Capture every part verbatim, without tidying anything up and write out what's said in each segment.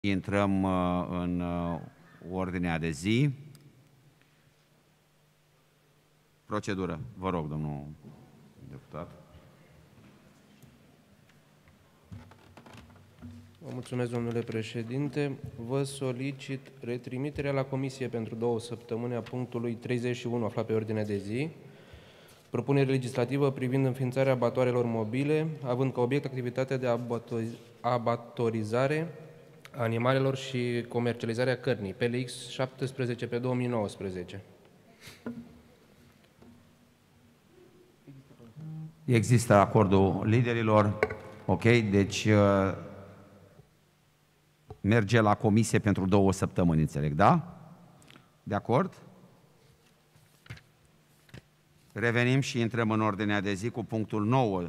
Intrăm în ordinea de zi. Procedură. Vă rog, domnul deputat. Vă mulțumesc, domnule președinte. Vă solicit retrimiterea la comisie pentru două săptămâni a punctului treizeci și unu aflat pe ordinea de zi, propunere legislativă privind înființarea abatoarelor mobile, având ca obiect activitatea de abatorizare a animalelor și comercializarea cărnii, P L X șaptesprezece pe două mii nouăsprezece. Există acordul liderilor. Ok, deci merge la comisie pentru două săptămâni, înțeleg, da? De acord? Revenim și intrăm în ordinea de zi cu punctul nouă.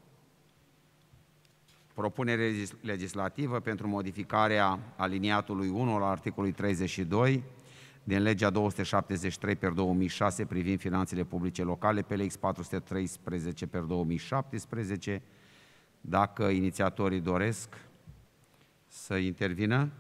Propunere legislativă pentru modificarea aliniatului unu al articolului treizeci și doi din legea două sute șaptezeci și trei pe două mii șase privind finanțele publice locale, P L X patru sute treisprezece pe două mii șaptesprezece. Dacă inițiatorii doresc să intervină.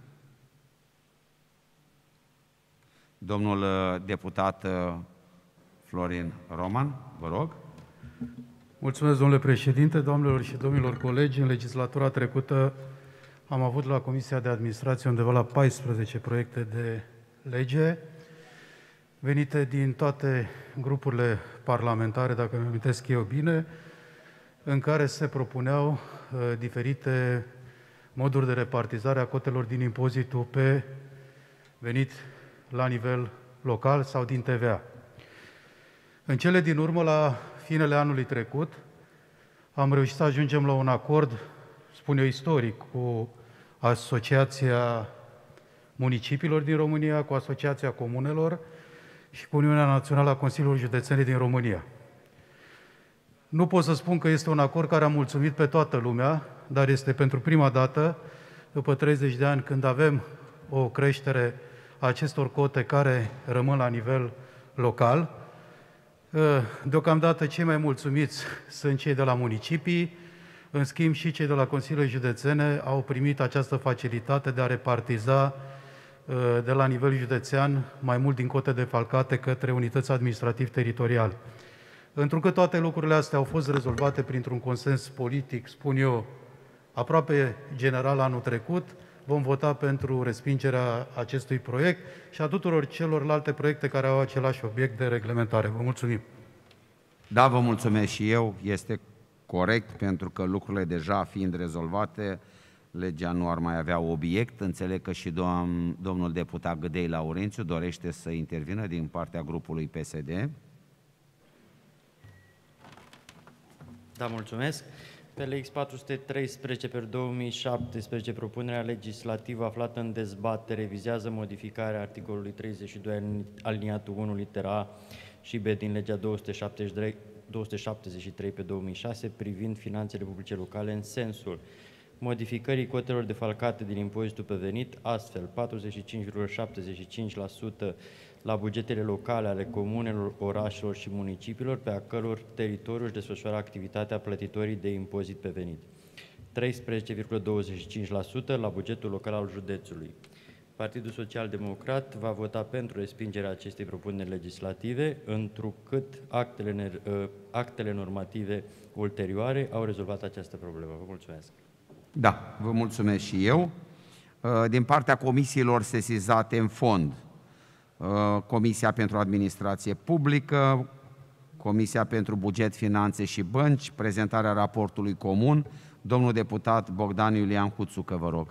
Domnul deputat Florin Roman, vă rog. Mulțumesc, domnule președinte, doamnelor și domnilor colegi. În legislatura trecută am avut la Comisia de Administrație undeva la paisprezece proiecte de lege venite din toate grupurile parlamentare, dacă îmi amintesc eu bine, în care se propuneau uh, diferite moduri de repartizare a cotelor din impozitul pe venit la nivel local sau din T V A. În cele din urmă, la finele anului trecut, am reușit să ajungem la un acord, spun eu istoric, cu Asociația Municipiilor din România, cu Asociația Comunelor și cu Uniunea Națională a Consiliilor Județene din România. Nu pot să spun că este un acord care a mulțumit pe toată lumea, dar este pentru prima dată, după treizeci de ani, când avem o creștere a acestor cote care rămân la nivel local. Deocamdată cei mai mulțumiți sunt cei de la municipii, în schimb și cei de la Consiliile Județene au primit această facilitate de a repartiza de la nivel județean mai mult din cote defalcate către unități administrativ-teritoriale. Întrucât toate lucrurile astea au fost rezolvate printr-un consens politic, spun eu, aproape general anul trecut, vom vota pentru respingerea acestui proiect și a tuturor celorlalte proiecte care au același obiect de reglementare. Vă mulțumim. Da, vă mulțumesc și eu. Este corect, pentru că lucrurile deja fiind rezolvate, legea nu ar mai avea obiect. Înțeleg că și domn, domnul deputat Gâdei Laurențiu dorește să intervină din partea grupului P S D. Da, mulțumesc. P L X patru sute treisprezece pe două mii șaptesprezece, propunerea legislativă aflată în dezbatere vizează modificarea articolului treizeci și doi aliniatul unu litera A și B din legea două sute șaptezeci și trei pe două mii șase privind finanțele publice locale în sensul modificării cotelor defalcate din impozitul pe venit, astfel patruzeci și cinci virgulă șaptezeci și cinci la sută la bugetele locale ale comunelor, orașelor și municipiilor pe a căror teritoriu își desfășoară activitatea plătitorii de impozit pe venit, treisprezece virgulă douăzeci și cinci la sută la bugetul local al județului. Partidul Social Democrat va vota pentru respingerea acestei propuneri legislative, întrucât actele, actele normative ulterioare au rezolvat această problemă. Vă mulțumesc. Da, vă mulțumesc și eu. Din partea comisiilor sesizate în fond, Comisia pentru Administrație Publică, Comisia pentru Buget, Finanțe și Bănci, prezentarea raportului comun. Domnul deputat Bogdan Iulian Huțucă, vă rog.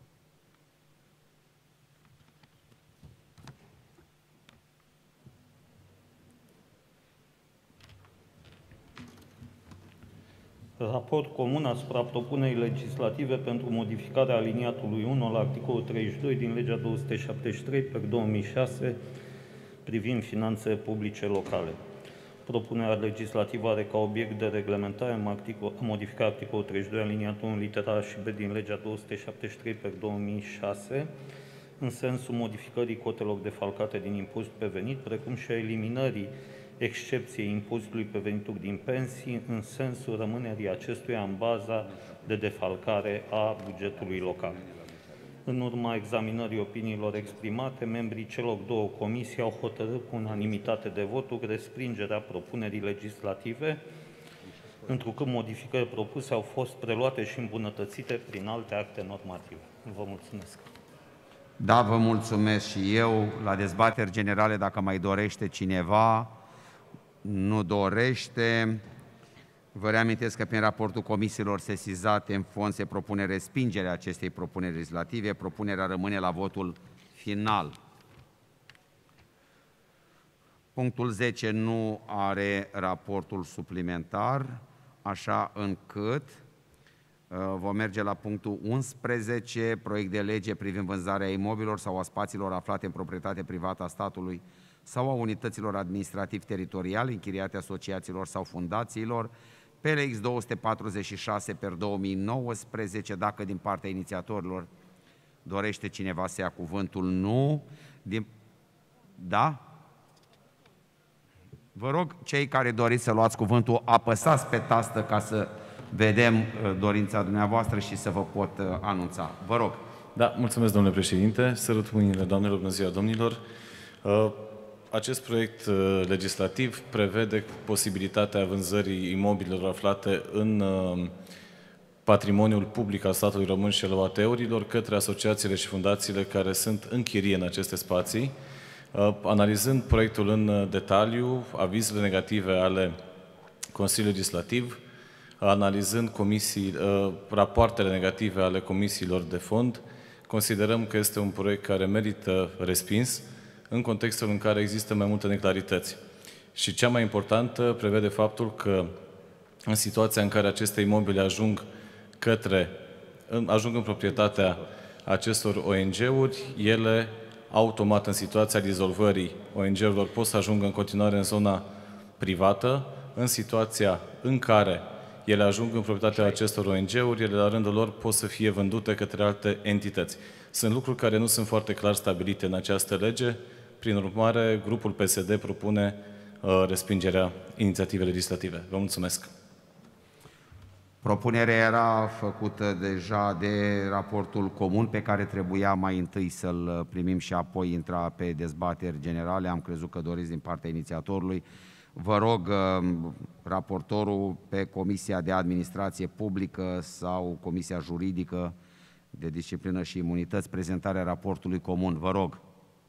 Raport comun asupra propunerii legislative pentru modificarea aliniatului unu la articolul treizeci și doi din legea două sute șaptezeci și trei pe două mii șase privind finanțele publice locale. Propunerea legislativă are ca obiect de reglementare modificarea articolul treizeci și doi aliniatul unu litera A și B din legea două sute șaptezeci și trei pe două mii șase în sensul modificării cotelor defalcate din impozit pe venit, precum și a eliminării excepției impozitului pe venituri din pensii, în sensul rămânerii acestuia în baza de defalcare a bugetului local. În urma examinării opiniilor exprimate, membrii celor două comisii au hotărât cu unanimitate de voturi respingerea propunerii legislative, întrucât modificările propuse au fost preluate și îmbunătățite prin alte acte normative. Vă mulțumesc. Da, vă mulțumesc și eu. La dezbateri generale, dacă mai dorește cineva, nu dorește. Vă reamintesc că prin raportul comisiilor sesizate în fond se propune respingerea acestei propuneri legislative. Propunerea rămâne la votul final. Punctul zece nu are raportul suplimentar, așa încât uh, vom merge la punctul unsprezece, proiect de lege privind vânzarea imobililor sau a spațiilor aflate în proprietate privată a statului sau a unităților administrativ-teritoriale închiriate asociațiilor sau fundațiilor, P L X două sute patruzeci și șase pe două mii nouăsprezece, dacă din partea inițiatorilor dorește cineva să ia cuvântul, nu. Din... Da? Vă rog, cei care doriți să luați cuvântul, apăsați pe tastă ca să vedem dorința dumneavoastră și să vă pot anunța. Vă rog. Da, mulțumesc, domnule președinte. Sărut mâinile, doamnelor, bună ziua, domnilor. Acest proiect legislativ prevede posibilitatea vânzării imobililor aflate în patrimoniul public al statului român și al O A T-urilor către asociațiile și fundațiile care sunt în chirie în aceste spații. Analizând proiectul în detaliu, avizele negative ale Consiliului Legislativ, analizând comisii, rapoartele negative ale comisiilor de fond, considerăm că este un proiect care merită respins în contextul în care există mai multe neclarități. Și cea mai importantă prevede faptul că în situația în care aceste imobile ajung către, ajung în proprietatea acestor O N G-uri, ele automat în situația dizolvării O N G-urilor pot să ajungă în continuare în zona privată. În situația în care ele ajung în proprietatea acestor O N G-uri, ele la rândul lor pot să fie vândute către alte entități. Sunt lucruri care nu sunt foarte clar stabilite în această lege. Prin urmare, grupul P S D propune uh, respingerea inițiativei legislative. Vă mulțumesc. Propunerea era făcută deja de raportul comun pe care trebuia mai întâi să-l primim și apoi intra pe dezbateri generale. Am crezut că doriți din partea inițiatorului. Vă rog, raportorul pe Comisia de Administrație Publică sau Comisia Juridică de Disciplină și Imunități, prezentarea raportului comun. Vă rog.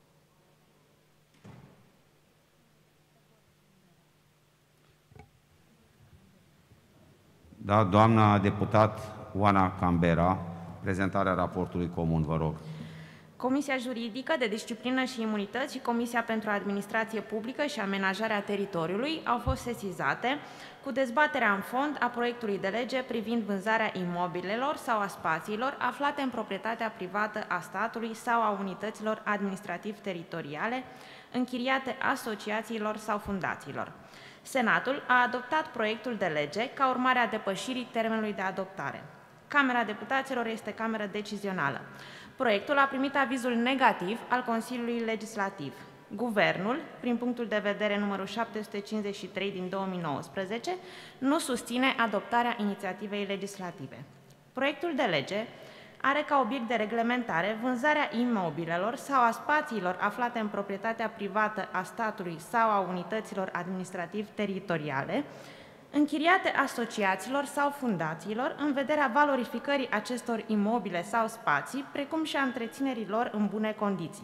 Da, doamna deputat Oana Cambera, prezentarea raportului comun, vă rog. Comisia Juridică de Disciplină și Imunități și Comisia pentru Administrație Publică și Amenajarea Teritoriului au fost sesizate cu dezbaterea în fond a proiectului de lege privind vânzarea imobilelor sau a spațiilor aflate în proprietatea privată a statului sau a unităților administrativ-teritoriale închiriate asociațiilor sau fundațiilor. Senatul a adoptat proiectul de lege ca urmare a depășirii termenului de adoptare. Camera Deputaților este cameră decizională. Proiectul a primit avizul negativ al Consiliului Legislativ. Guvernul, prin punctul de vedere numărul șapte sute cincizeci și trei din două mii nouăsprezece, nu susține adoptarea inițiativei legislative. Proiectul de lege are ca obiect de reglementare vânzarea imobilelor sau a spațiilor aflate în proprietatea privată a statului sau a unităților administrativ-teritoriale, închiriate asociațiilor sau fundațiilor în vederea valorificării acestor imobile sau spații, precum și a întreținerii lor în bune condiții.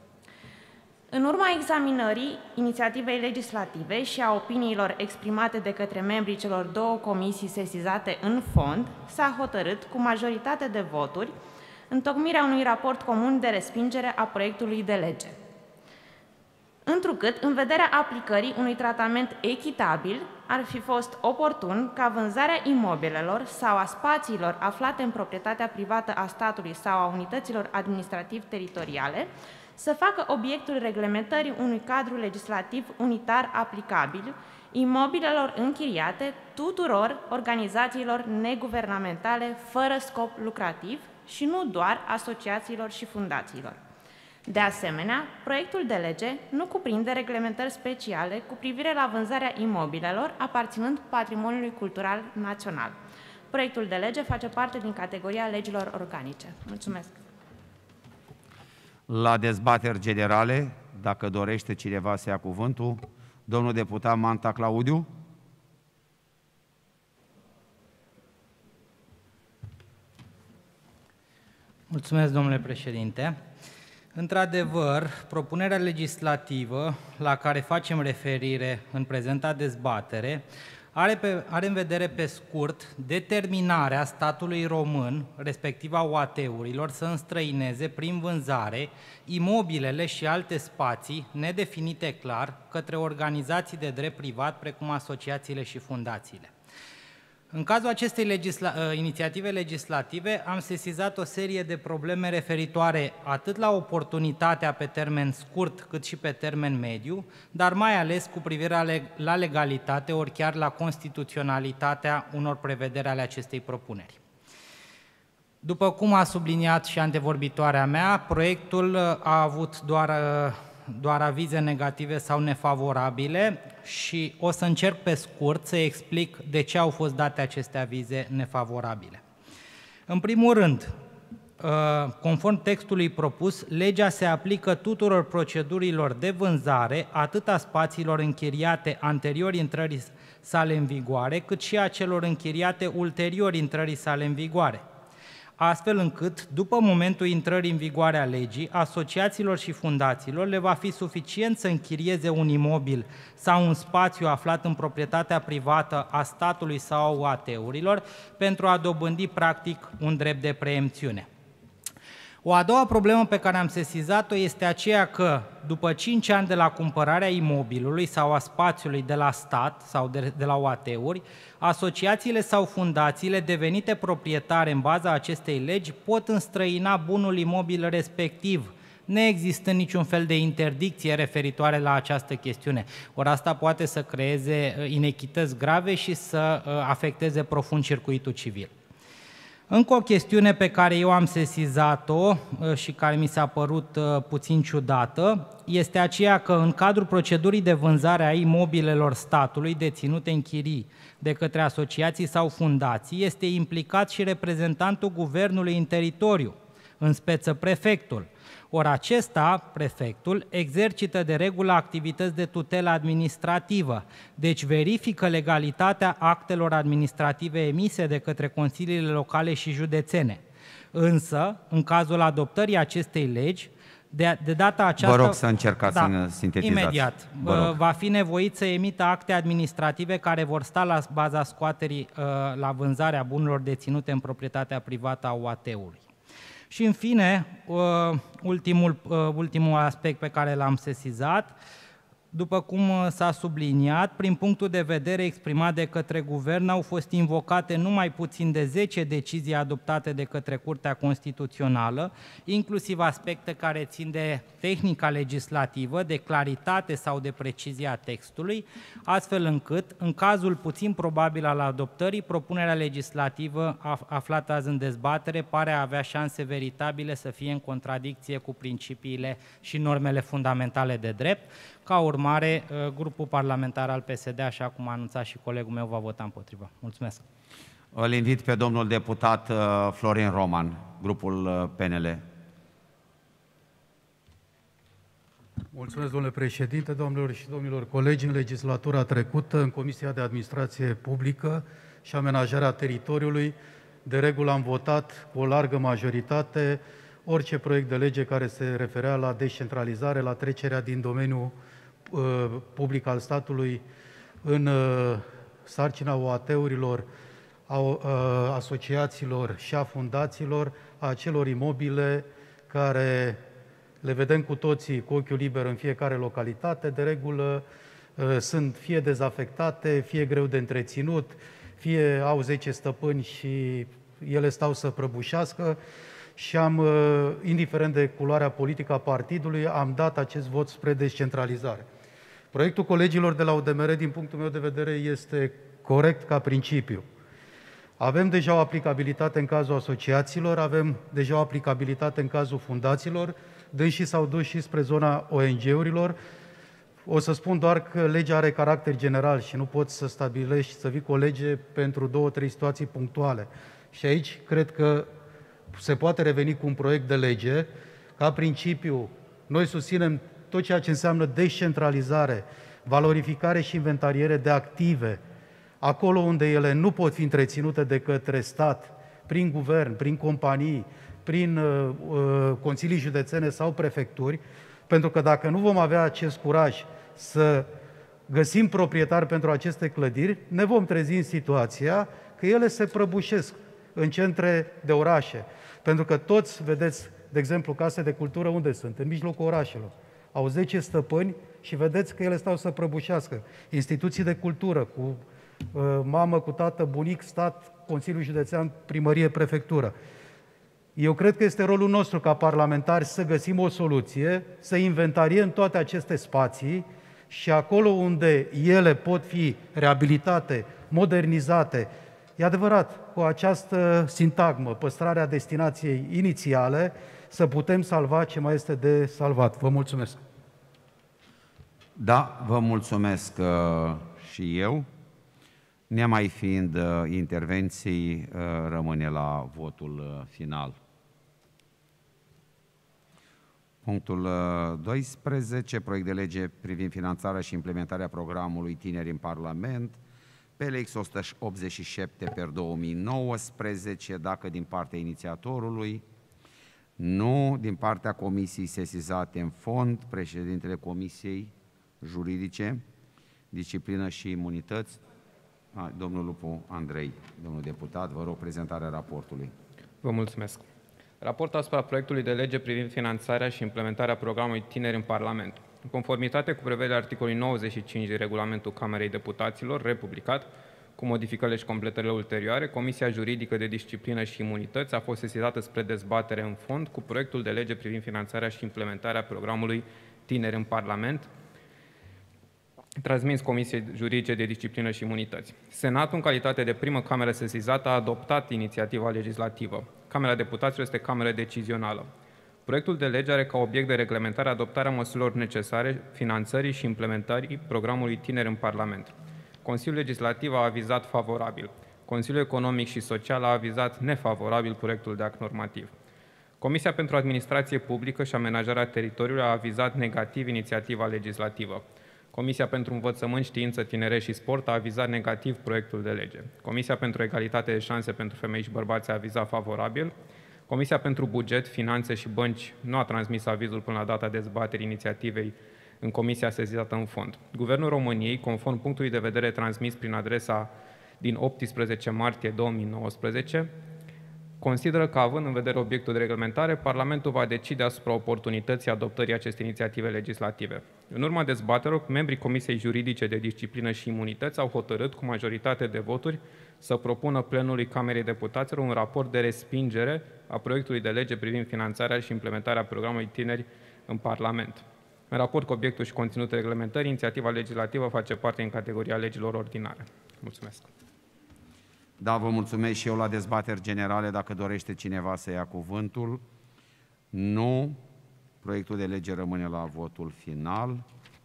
În urma examinării inițiativei legislative și a opiniilor exprimate de către membrii celor două comisii sesizate în fond, s-a hotărât, cu majoritate de voturi, întocmirea unui raport comun de respingere a proiectului de lege. Întrucât, în vederea aplicării unui tratament echitabil, ar fi fost oportun ca vânzarea imobilelor sau a spațiilor aflate în proprietatea privată a statului sau a unităților administrativ-teritoriale să facă obiectul reglementării unui cadru legislativ unitar aplicabil imobilelor închiriate tuturor organizațiilor neguvernamentale fără scop lucrativ și nu doar asociațiilor și fundațiilor. De asemenea, proiectul de lege nu cuprinde reglementări speciale cu privire la vânzarea imobilelor aparținând patrimoniului cultural național. Proiectul de lege face parte din categoria legilor organice. Mulțumesc! La dezbateri generale, dacă dorește cineva să ia cuvântul, domnul deputat Manta Claudiu. Mulțumesc, domnule președinte. Într-adevăr, propunerea legislativă la care facem referire în prezenta dezbatere are, pe, are în vedere pe scurt determinarea statului român, respectiv a O A T-urilor, să înstrăineze prin vânzare imobilele și alte spații nedefinite clar către organizații de drept privat, precum asociațiile și fundațiile. În cazul acestei legisla inițiative legislative am sesizat o serie de probleme referitoare atât la oportunitatea pe termen scurt cât și pe termen mediu, dar mai ales cu privire la legalitate ori chiar la constituționalitatea unor prevederi ale acestei propuneri. După cum a subliniat și antevorbitoarea mea, proiectul a avut doar doar avize negative sau nefavorabile și o să încerc pe scurt să explic de ce au fost date aceste avize nefavorabile. În primul rând, conform textului propus, legea se aplică tuturor procedurilor de vânzare, atât a spațiilor închiriate anterior intrării sale în vigoare, cât și a celor închiriate ulterior intrării sale în vigoare, astfel încât, după momentul intrării în vigoare a legii, asociațiilor și fundațiilor le va fi suficient să închirieze un imobil sau un spațiu aflat în proprietatea privată a statului sau a O A T-urilor pentru a dobândi, practic, un drept de preemțiune. O a doua problemă pe care am sesizat-o este aceea că, după cinci ani de la cumpărarea imobilului sau a spațiului de la stat sau de, de la O A T-uri, asociațiile sau fundațiile devenite proprietare în baza acestei legi pot înstrăina bunul imobil respectiv, neexistând niciun fel de interdicție referitoare la această chestiune. Ori asta poate să creeze inechități grave și să afecteze profund circuitul civil. Încă o chestiune pe care eu am sesizat-o și care mi s-a părut puțin ciudată este aceea că în cadrul procedurii de vânzare a imobilelor statului deținute în chirii de către asociații sau fundații este implicat și reprezentantul guvernului în teritoriu, în speță prefectul. Ori acesta, prefectul, exercită de regulă activități de tutelă administrativă, deci verifică legalitatea actelor administrative emise de către consiliile locale și județene. Însă, în cazul adoptării acestei legi, de, de data aceasta... Vă rog să încercați da, să sintetizați. Imediat. Va fi nevoit să emită acte administrative care vor sta la baza scoaterii la vânzarea bunurilor deținute în proprietatea privată a O A T-ului. Și în fine, ultimul, ultimul aspect pe care l-am sesizat, după cum s-a subliniat, prin punctul de vedere exprimat de către guvern, au fost invocate numai puțin de zece decizii adoptate de către Curtea Constituțională, inclusiv aspecte care țin de tehnica legislativă, de claritate sau de precizie a textului, astfel încât, în cazul puțin probabil al adoptării, propunerea legislativă aflată azi în dezbatere pare a avea șanse veritabile să fie în contradicție cu principiile și normele fundamentale de drept. Ca urmare, grupul parlamentar al P S D, așa cum a anunțat și colegul meu, va vota împotriva. Mulțumesc. Îl invit pe domnul deputat Florin Roman, grupul P N L. Mulțumesc, domnule președinte, domnilor și domnilor colegi. În legislatura trecută, în Comisia de Administrație Publică și Amenajarea Teritoriului, de regulă am votat cu o largă majoritate orice proiect de lege care se referea la descentralizare, la trecerea din domeniul uh, public al statului în uh, sarcina O A T-urilor, a uh, asociațiilor și a fundațiilor, a acelor imobile care le vedem cu toții cu ochiul liber în fiecare localitate, de regulă uh, sunt fie dezafectate, fie greu de întreținut, fie au zece stăpâni și ele stau să prăbușească. Și am, indiferent de culoarea politică a partidului, am dat acest vot spre descentralizare. Proiectul colegilor de la U D M R, din punctul meu de vedere, este corect ca principiu. Avem deja o aplicabilitate în cazul asociațiilor, avem deja o aplicabilitate în cazul fundațiilor, dânsii s-au dus și spre zona O N G-urilor. O să spun doar că legea are caracter general și nu poți să stabilești, să vii cu o lege pentru două, trei situații punctuale. Și aici cred că se poate reveni cu un proiect de lege, Ca principiu, noi susținem tot ceea ce înseamnă descentralizare, valorificare și inventariere de active, acolo unde ele nu pot fi întreținute de către stat, prin guvern, prin companii, prin uh, uh, consilii județene sau prefecturi, pentru că dacă nu vom avea acest curaj să găsim proprietari pentru aceste clădiri, ne vom trezi în situația că ele se prăbușesc în centre de orașe. Pentru că toți, vedeți, de exemplu, case de cultură unde sunt? În mijlocul orașelor. Au zece stăpâni și vedeți că ele stau să prăbușească. Instituții de cultură cu uh, mamă, cu tată, bunic, stat, Consiliul Județean, primărie, prefectură. Eu cred că este rolul nostru ca parlamentari să găsim o soluție, să inventariem toate aceste spații și acolo unde ele pot fi reabilitate, modernizate, e adevărat, cu această sintagmă, păstrarea destinației inițiale, să putem salva ce mai este de salvat. Vă mulțumesc! Da, vă mulțumesc uh, și eu. Nemai fiind uh, intervenții, uh, rămâne la votul uh, final. Punctul doisprezece, proiect de lege privind finanțarea și implementarea programului Tineri în Parlament, P L X o sută optzeci și șapte pe două mii nouăsprezece, dacă din partea inițiatorului, nu, din partea comisiei sesizate în fond, președintele Comisiei Juridice, Disciplină și Imunități, a, domnul Lupu Andrei, domnul deputat, vă rog prezentarea raportului. Vă mulțumesc. Raport asupra proiectului de lege privind finanțarea și implementarea programului Tineri în Parlament. În conformitate cu prevederea articolului nouăzeci și cinci din Regulamentul Camerei Deputaților, republicat, cu modificările și completările ulterioare, Comisia Juridică de Disciplină și Imunități a fost sesizată spre dezbatere în fond cu proiectul de lege privind finanțarea și implementarea programului Tineri în Parlament, transmis Comisiei Juridice de Disciplină și Imunități. Senatul, în calitate de primă cameră sesizată, a adoptat inițiativa legislativă. Camera Deputaților este cameră decizională. Proiectul de lege are ca obiect de reglementare adoptarea măsurilor necesare finanțării și implementării programului Tineri în Parlament. Consiliul Legislativ a avizat favorabil. Consiliul Economic și Social a avizat nefavorabil proiectul de act normativ. Comisia pentru Administrație Publică și Amenajarea Teritoriului a avizat negativ inițiativa legislativă. Comisia pentru Învățământ, Știință, Tineret și Sport a avizat negativ proiectul de lege. Comisia pentru Egalitate de Șanse pentru Femei și Bărbați a avizat favorabil. Comisia pentru Buget, Finanțe și Bănci nu a transmis avizul până la data dezbaterii inițiativei în comisia sesizată în fond. Guvernul României, conform punctului de vedere transmis prin adresa din optsprezece martie două mii nouăsprezece, consideră că, având în vedere obiectul de reglementare, Parlamentul va decide asupra oportunității adoptării acestei inițiative legislative. În urma dezbaterilor, membrii Comisiei Juridice de Disciplină și Imunități au hotărât cu majoritate de voturi să propună plenului Camerei Deputaților un raport de respingere a proiectului de lege privind finanțarea și implementarea programului Tineri în Parlament. În raport cu obiectul și conținutul reglementării, inițiativa legislativă face parte în categoria legilor ordinare. Mulțumesc. Da, vă mulțumesc și eu la dezbateri generale, dacă dorește cineva să ia cuvântul. Nu. Proiectul de lege rămâne la votul final.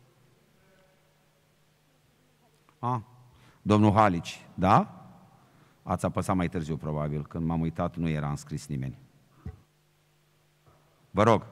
A, domnul Halici, da? Ați apăsat mai târziu, probabil. Când m-am uitat, nu era înscris nimeni. Vă rog.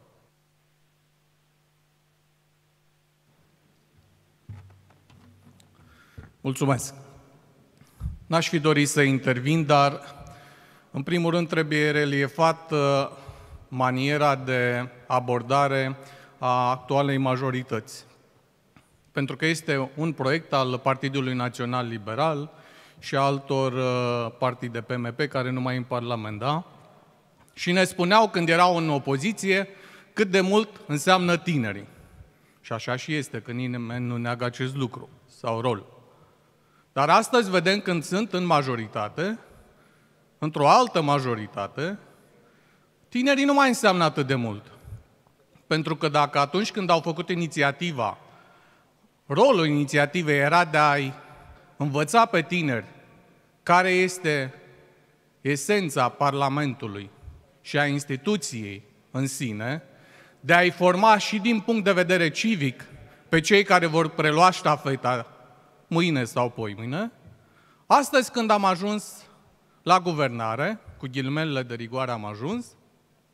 Mulțumesc. N-aș fi dorit să intervin, dar, în primul rând, trebuie reliefată maniera de abordare a actualei majorități. Pentru că este un proiect al Partidului Național Liberal și altor partide P M P care nu mai în Parlament, da? Și ne spuneau când erau în opoziție cât de mult înseamnă tinerii. Și așa și este, că nimeni nu neagă acest lucru sau rol. Dar astăzi vedem când sunt în majoritate, într-o altă majoritate, tinerii nu mai înseamnă atât de mult. Pentru că dacă atunci când au făcut inițiativa, rolul inițiativei era de a-i învăța pe tineri care este esența Parlamentului și a instituției în sine, de a-i forma și din punct de vedere civic pe cei care vor prelua ștafeta mâine sau poimâine, astăzi când am ajuns la guvernare, cu ghilimelele de rigoare am ajuns,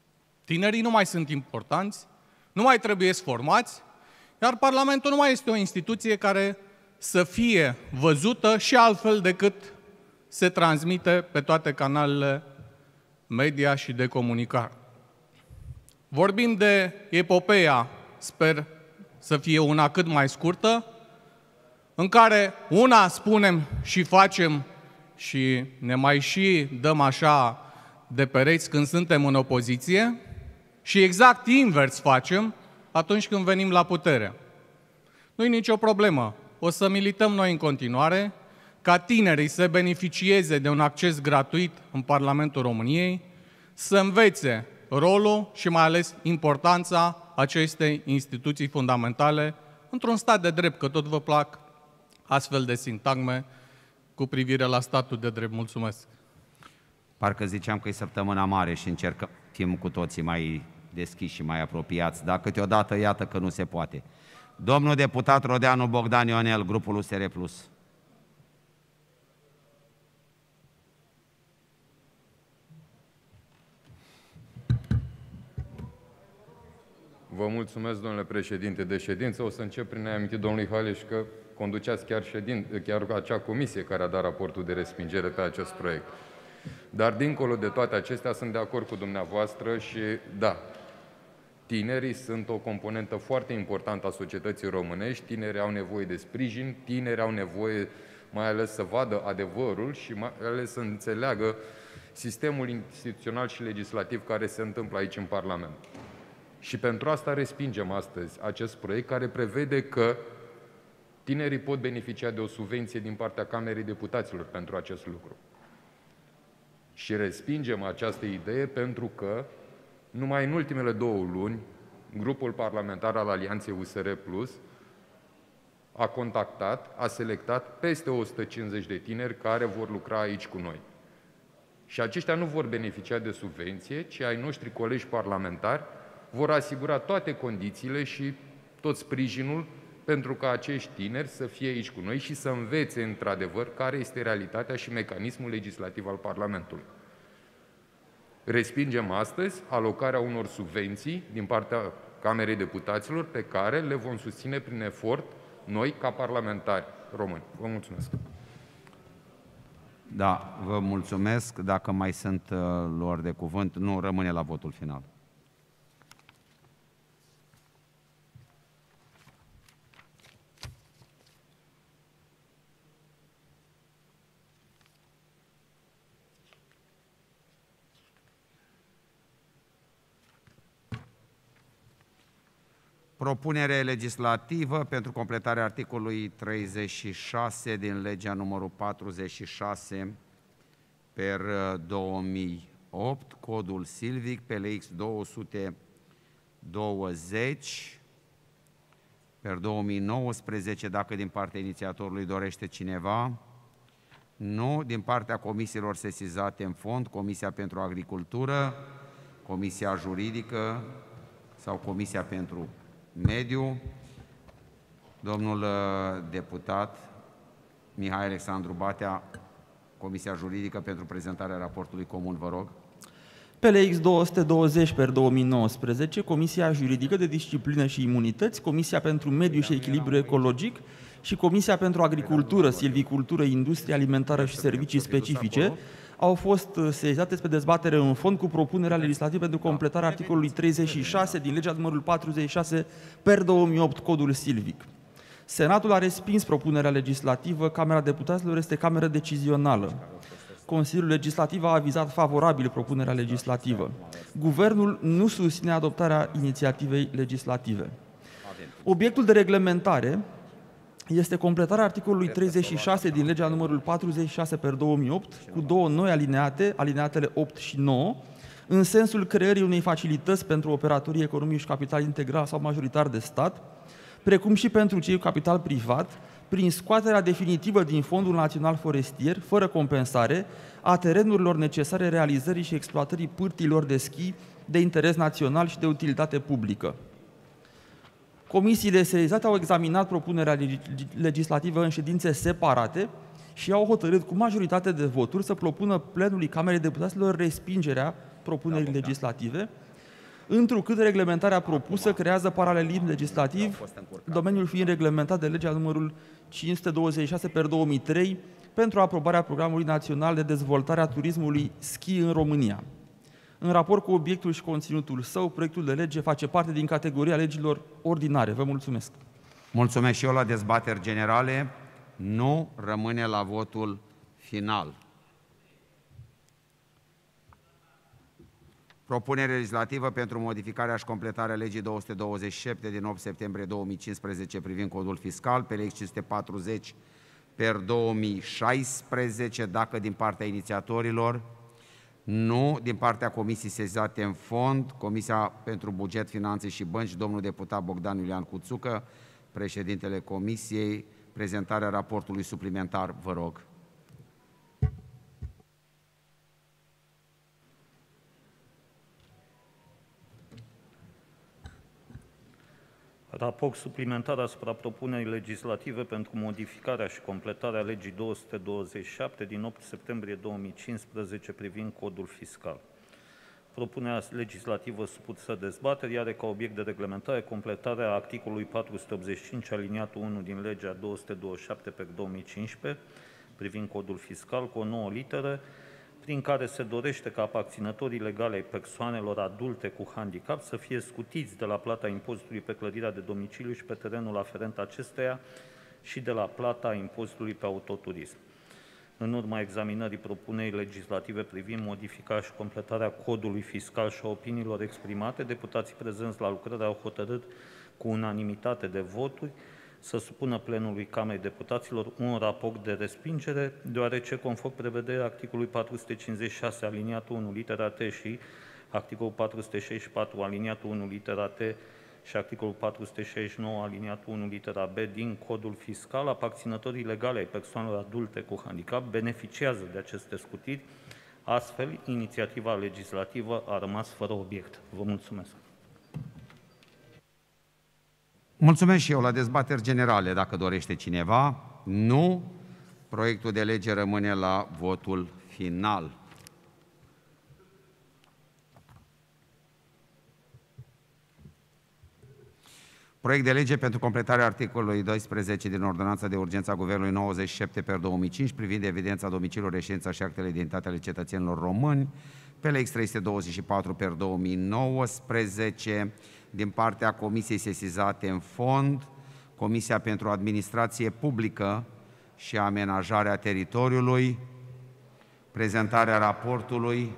Tinerii nu mai sunt importanți, nu mai trebuie formați, iar Parlamentul nu mai este o instituție care să fie văzută și altfel decât se transmite pe toate canalele media și de comunicare. Vorbim de epopeea, sper să fie una cât mai scurtă, în care una spunem și facem și ne mai și dăm așa de pereți când suntem în opoziție și exact invers facem atunci când venim la putere. Nu-i nicio problemă. O să milităm noi în continuare ca tinerii să beneficieze de un acces gratuit în Parlamentul României, să învețe rolul și mai ales importanța acestei instituții fundamentale într-un stat de drept, că tot vă plac astfel de sintagme cu privire la statul de drept. Mulțumesc! Parcă ziceam că e săptămâna mare și încercăm fim cu toții mai deschiși și mai apropiați, dar câteodată iată că nu se poate. Domnul deputat Rodeanu Bogdan Ionel, grupul U S R plus. Vă mulțumesc, domnule președinte de ședință. O să încep prin a aminti domnului Haleș că conduceați chiar, ședin, chiar acea comisie care a dat raportul de respingere pe acest proiect. Dar dincolo de toate acestea, sunt de acord cu dumneavoastră și da, tinerii sunt o componentă foarte importantă a societății românești, tinerii au nevoie de sprijin, tinerii au nevoie mai ales să vadă adevărul și mai ales să înțeleagă sistemul instituțional și legislativ care se întâmplă aici în Parlament. Și pentru asta respingem astăzi acest proiect care prevede că tinerii pot beneficia de o subvenție din partea Camerei Deputaților pentru acest lucru. Și respingem această idee pentru că numai în ultimele două luni, grupul parlamentar al Alianței U S R plus a contactat, a selectat peste o sută cincizeci de tineri care vor lucra aici cu noi. Și aceștia nu vor beneficia de subvenție, ci ai noștri colegi parlamentari vor asigura toate condițiile și tot sprijinul pentru ca acești tineri să fie aici cu noi și să învețe într-adevăr care este realitatea și mecanismul legislativ al Parlamentului. Respingem astăzi alocarea unor subvenții din partea Camerei Deputaților pe care le vom susține prin efort noi ca parlamentari români. Vă mulțumesc! Da, vă mulțumesc. Dacă mai sunt uh, luări de cuvânt, nu rămâne la votul final. Propunere legislativă pentru completarea articolului treizeci și șase din legea numărul patruzeci și șase per două mii opt, codul silvic, P L X două sute douăzeci per două mii nouăsprezece, dacă din partea inițiatorului dorește cineva. Nu. Din partea comisiilor sesizate în fond, Comisia pentru Agricultură, Comisia Juridică sau Comisia pentru Mediu. Domnul deputat Mihai Alexandru Batea, Comisia Juridică, pentru prezentarea raportului comun, vă rog. P L X două sute douăzeci per două mii nouăsprezece, Comisia Juridică de Disciplină și Imunități, Comisia pentru Mediu și Echilibru Ecologic și Comisia pentru Agricultură, Silvicultură, Industrie Alimentară și Servicii Specifice au fost sesizate spre dezbatere în fond cu propunerea legislativă pentru completarea articolului treizeci și șase din legea numărul patruzeci și șase per două mii opt, codul silvic. Senatul a respins propunerea legislativă, Camera Deputaților este cameră decizională. Consiliul Legislativ a avizat favorabil propunerea legislativă. Guvernul nu susține adoptarea inițiativei legislative. Obiectul de reglementare este completarea articolului treizeci și șase din legea numărul patruzeci și șase per două mii opt cu două noi alineate, alineatele opt și nouă, în sensul creării unei facilități pentru operatorii economici capital integral sau majoritar de stat, precum și pentru cei cu capital privat, prin scoaterea definitivă din Fondul Național Forestier, fără compensare, a terenurilor necesare realizării și exploatării pârtiilor de schi de interes național și de utilitate publică. Comisiile sesizate au examinat propunerea legislativă în ședințe separate și au hotărât cu majoritate de voturi să propună plenului Camerei Deputaților respingerea propunerii legislative. întrucât reglementarea propusă creează paralelism legislativ, domeniul fiind reglementat de legea numărul cinci sute douăzeci și șase pe două mii trei pentru aprobarea Programului Național de Dezvoltare a Turismului Schi în România. În raport cu obiectul și conținutul său, proiectul de lege face parte din categoria legilor ordinare. Vă mulțumesc! Mulțumesc și eu. La dezbateri generale. Nu, rămâne la votul final. Propunere legislativă pentru modificarea și completarea legii două sute douăzeci și șapte din opt septembrie două mii cincisprezece privind codul fiscal, pe lege cinci sute patruzeci per două mii șaisprezece, dacă din partea inițiatorilor, nu, din partea comisiei sesizate în fond, Comisia pentru Buget, Finanțe și Bănci, domnul deputat Bogdan Iulian Cuțucă, președintele comisiei, prezentarea raportului suplimentar, vă rog. Raport suplimentar asupra propunerii legislative pentru modificarea și completarea legii două sute douăzeci și șapte din opt septembrie două mii cincisprezece privind codul fiscal. Propunerea legislativă supusă dezbaterii are ca obiect de reglementare completarea articolului patru sute optzeci și cinci aliniatul unu din legea două sute douăzeci și șapte pe două mii cincisprezece privind codul fiscal cu o nouă literă, prin care se dorește ca aparținătorii legale ai persoanelor adulte cu handicap să fie scutiți de la plata impozitului pe clădirea de domiciliu și pe terenul aferent acesteia și de la plata impozitului pe autoturism. În urma examinării propunerii legislative privind modificarea și completarea codului fiscal și a opiniilor exprimate, deputații prezenți la lucrări au hotărât cu unanimitate de voturi să supună plenului Camerei Deputaților un raport de respingere, deoarece, conform prevederii articolului patru sute cincizeci și șase aliniatul unu litera T și articolul patru sute șaizeci și patru aliniatul unu litera T și articolul patru sute șaizeci și nouă aliniatul unu litera B din codul fiscal, aparținătorii legale ai persoanelor adulte cu handicap beneficiază de aceste scutiri. Astfel, inițiativa legislativă a rămas fără obiect. Vă mulțumesc. Mulțumesc și eu. La dezbateri generale, dacă dorește cineva, nu, proiectul de lege rămâne la votul final. Proiect de lege pentru completarea articolului doisprezece din Ordonanța de Urgență a Guvernului nouăzeci și șapte pe două mii cinci privind evidența domiciliului, reședința și actele de identitate ale cetățenilor români, P L X trei sute douăzeci și patru pe două mii nouăsprezece, din partea comisiei sesizate în fond, Comisia pentru Administrație Publică și Amenajarea Teritoriului, prezentarea raportului.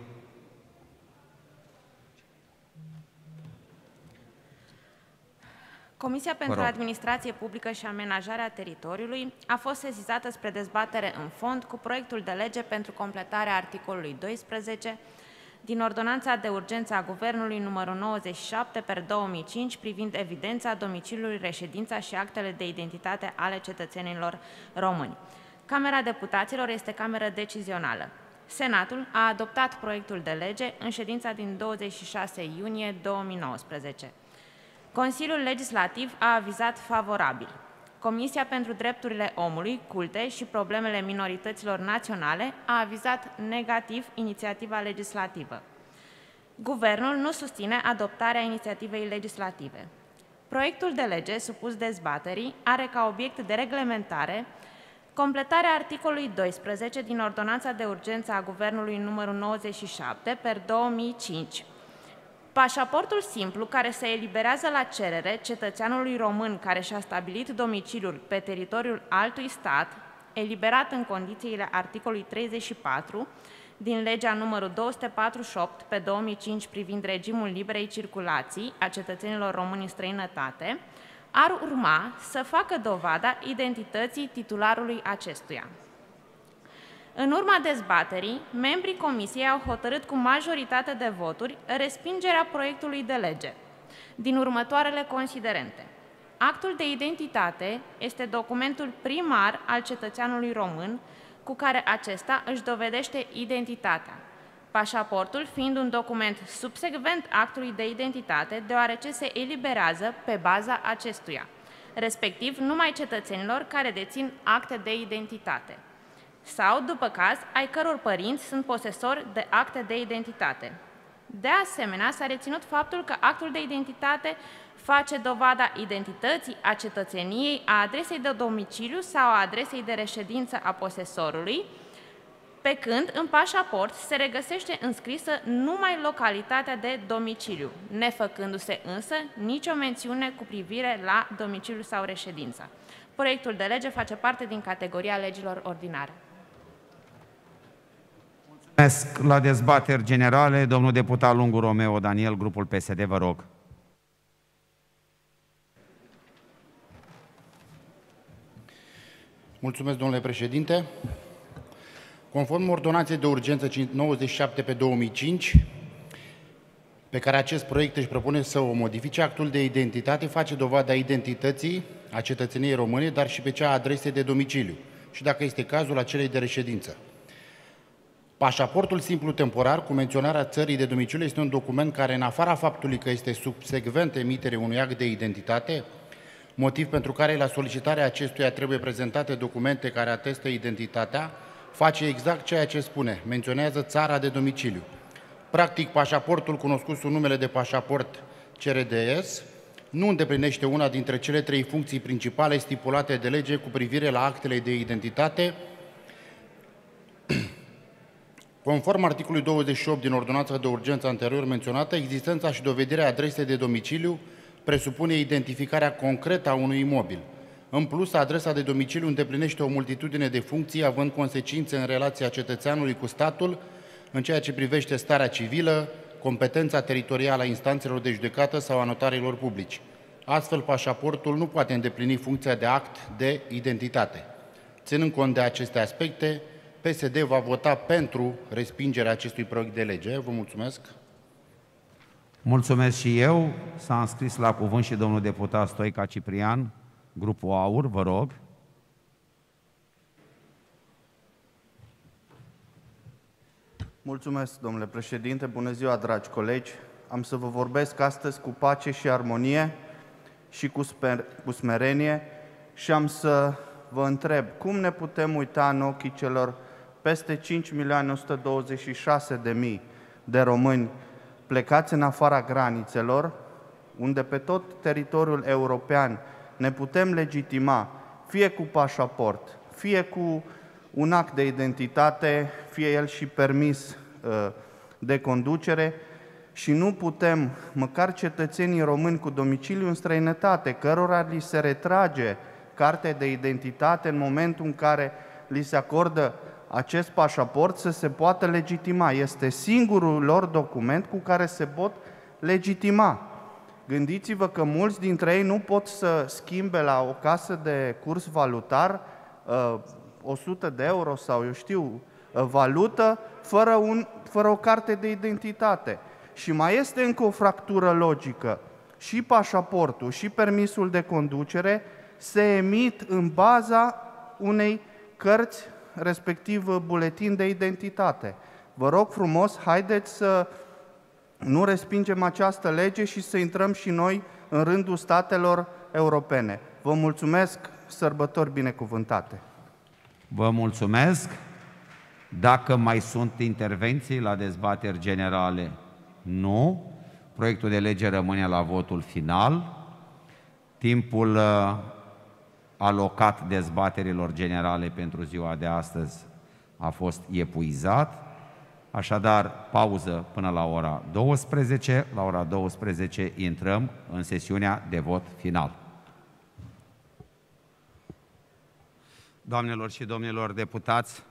Comisia pentru Administrație Publică și Amenajarea Teritoriului a fost sesizată spre dezbatere în fond cu proiectul de lege pentru completarea articolului doisprezece din Ordonanța de Urgență a Guvernului numărul nouăzeci și șapte pe două mii cinci privind evidența domiciliului, reședința și actele de identitate ale cetățenilor români. Camera Deputaților este cameră decizională. Senatul a adoptat proiectul de lege în ședința din douăzeci și șase iunie două mii nouăsprezece. Consiliul Legislativ a avizat favorabil. Comisia pentru Drepturile Omului, Culte și Problemele Minorităților Naționale a avizat negativ inițiativa legislativă. Guvernul nu susține adoptarea inițiativei legislative. Proiectul de lege supus dezbaterii are ca obiect de reglementare completarea articolului doisprezece din Ordonanța de Urgență a Guvernului numărul nouăzeci și șapte pe două mii cinci. Pașaportul simplu care se eliberează la cerere cetățeanului român care și-a stabilit domiciliul pe teritoriul altui stat, eliberat în condițiile articolului treizeci și patru din legea numărul două sute patruzeci și opt pe două mii cinci privind regimul liberei circulații a cetățenilor români în străinătate, ar urma să facă dovada identității titularului acestuia. În urma dezbaterii, membrii Comisiei au hotărât cu majoritate de voturi respingerea proiectului de lege, din următoarele considerente. Actul de identitate este documentul primar al cetățeanului român cu care acesta își dovedește identitatea, pașaportul fiind un document subsecvent actului de identitate, deoarece se eliberează pe baza acestuia, respectiv numai cetățenilor care dețin acte de identitate sau, după caz, ai căror părinți sunt posesori de acte de identitate. De asemenea, s-a reținut faptul că actul de identitate face dovada identității, a cetățeniei, a adresei de domiciliu sau a adresei de reședință a posesorului, pe când în pașaport se regăsește înscrisă numai localitatea de domiciliu, nefăcându-se însă nicio mențiune cu privire la domiciliu sau reședință. Proiectul de lege face parte din categoria legilor ordinare. Mulțumesc. La dezbateri generale, domnul deputat Lungu Romeo Daniel, grupul P S D, vă rog. Mulțumesc, domnule președinte. Conform ordonanței de urgență nouăzeci și șapte pe două mii cinci, pe care acest proiect își propune să o modifice, actul de identitate face dovada identității a cetățeniei române, dar și pe cea a adresei de domiciliu și, dacă este cazul, a celei de reședință. Pașaportul simplu temporar, cu menționarea țării de domiciliu, este un document care, în afara faptului că este subsecvent emiterii unui act de identitate, motiv pentru care la solicitarea acestuia trebuie prezentate documente care atestă identitatea, face exact ceea ce spune, menționează țara de domiciliu. Practic, pașaportul, cunoscut sub numele de pașaport C R D S, nu îndeplinește una dintre cele trei funcții principale stipulate de lege cu privire la actele de identitate. Conform articolului douăzeci și opt din ordonanța de urgență anterior menționată, existența și dovedirea adresei de domiciliu presupune identificarea concretă a unui imobil. În plus, adresa de domiciliu îndeplinește o multitudine de funcții, având consecințe în relația cetățeanului cu statul, în ceea ce privește starea civilă, competența teritorială a instanțelor de judecată sau a notarilor publici. Astfel, pașaportul nu poate îndeplini funcția de act de identitate. Ținând cont de aceste aspecte, P S D va vota pentru respingerea acestui proiect de lege. Vă mulțumesc. Mulțumesc și eu. S-a înscris la cuvânt și domnul deputat Stoica Ciprian, grupul AUR, vă rog. Mulțumesc, domnule președinte. Bună ziua, dragi colegi. Am să vă vorbesc astăzi cu pace și armonie și cu, sper, cu smerenie și am să vă întreb cum ne putem uita în ochii celor peste cinci milioane o sută douăzeci și șase de mii de români plecați în afara granițelor, unde pe tot teritoriul european ne putem legitima, fie cu pașaport, fie cu un act de identitate, fie el și permis de conducere, și nu putem, măcar cetățenii români cu domiciliu în străinătate, cărora li se retrage cartea de identitate în momentul în care li se acordă acest pașaport, să se poată legitima. Este singurul lor document cu care se pot legitima. Gândiți-vă că mulți dintre ei nu pot să schimbe la o casă de curs valutar uh, o sută de euro sau, eu știu, uh, valută, fără, un, fără o carte de identitate. Și mai este încă o fractură logică. Și pașaportul și permisul de conducere se emit în baza unei cărți, respectiv buletin de identitate. Vă rog frumos, haideți să nu respingem această lege și să intrăm și noi în rândul statelor europene. Vă mulțumesc, sărbători binecuvântate! Vă mulțumesc! Dacă mai sunt intervenții la dezbateri generale, nu. Proiectul de lege rămâne la votul final. Timpul uh, alocat dezbaterilor generale pentru ziua de astăzi a fost epuizat. Așadar, pauză până la ora douăsprezece. La ora douăsprezece intrăm în sesiunea de vot final. Doamnelor și domnilor deputați,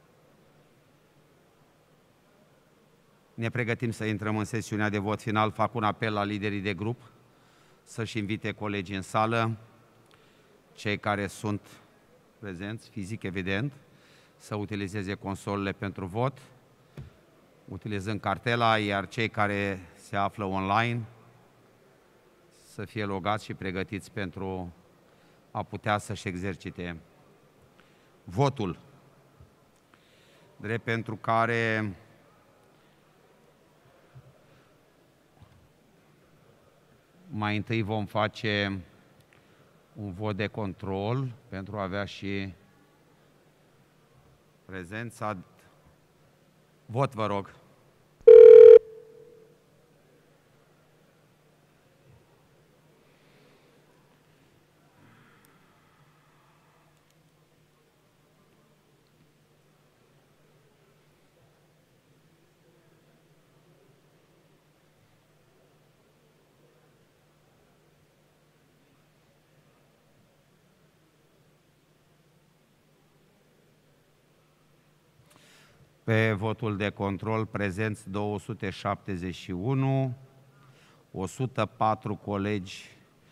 ne pregătim să intrăm în sesiunea de vot final. Fac un apel la liderii de grup să-și invite colegii în sală, cei care sunt prezenți, fizic evident, să utilizeze consolele pentru vot, utilizând cartela, iar cei care se află online să fie logați și pregătiți pentru a putea să-și exercite votul, drept pentru care mai întâi vom face un vot de control pentru a avea și prezența. Vot, vă rog. Pe votul de control, prezenți două sute șaptezeci și unu, o sută patru colegi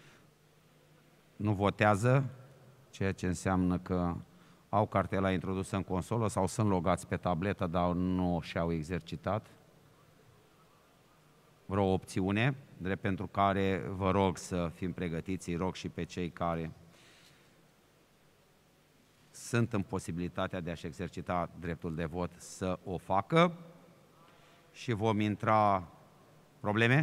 nu votează, ceea ce înseamnă că au cartela introdusă în consolă sau sunt logați pe tabletă, dar nu și-au exercitat vreo opțiune, drept pentru care vă rog să fim pregătiți, îi rog și pe cei care sunt în posibilitatea de a-și exercita dreptul de vot să o facă și vom intra... Probleme?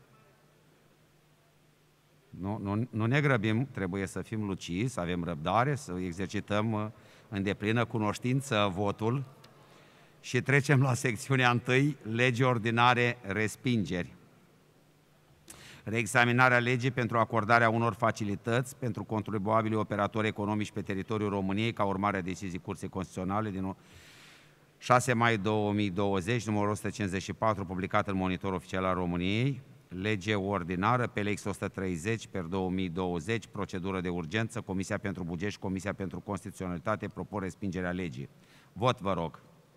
Nu, nu, nu ne grăbim, trebuie să fim lucizi, să avem răbdare, să exercităm în deplină cunoștință votul și trecem la secțiunea întâi, legi ordinare, respingeri. Reexaminarea legii pentru acordarea unor facilități pentru contribuabilii operatori economici pe teritoriul României ca urmare a deciziei Curții Constituționale din șase mai două mii douăzeci, numărul o sută cincizeci și patru, publicat în Monitor Oficial al României, lege ordinară, P L X o sută treizeci pe două mii douăzeci, procedură de urgență, Comisia pentru Buget și Comisia pentru Constituționalitate propun respingerea legii. Vot, vă rog.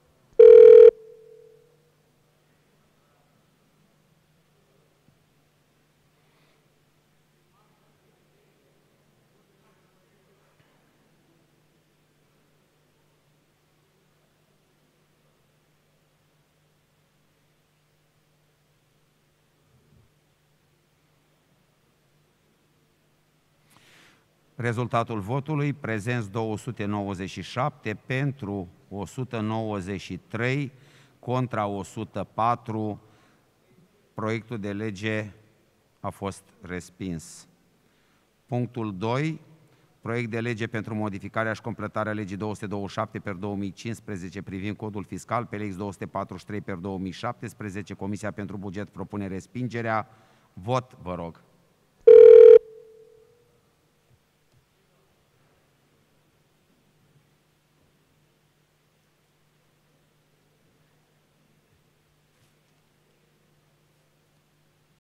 Rezultatul votului, prezenți două sute nouăzeci și șapte, pentru o sută nouăzeci și trei, contra o sută patru, proiectul de lege a fost respins. Punctul doi, proiect de lege pentru modificarea și completarea legii două sute douăzeci și șapte pe două mii cincisprezece privind codul fiscal, P L X două sute patruzeci și trei pe două mii șaptesprezece, Comisia pentru Buget propune respingerea. Vot, vă rog.